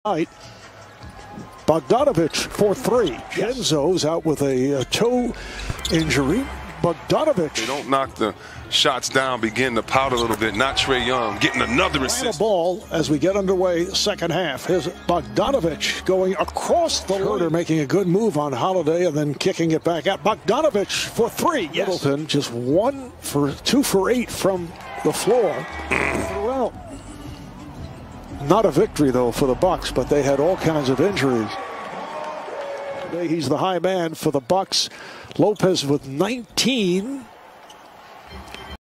Night. Bogdanovic for three. Genzo's out with a toe injury. Bogdanovic. They don't knock the shots down, begin to pout a little bit. Not Trae Young getting another assist. A ball as we get underway, second half. Here's Bogdanovic going across the line. Making a good move on Holiday and then kicking it back out. Bogdanovic for three. Yes. Middleton just 2 for 8 from the floor. Well, not a victory, though, for the Bucks, but they had all kinds of injuries. Today, he's the high man for the Bucks. Lopez with 19.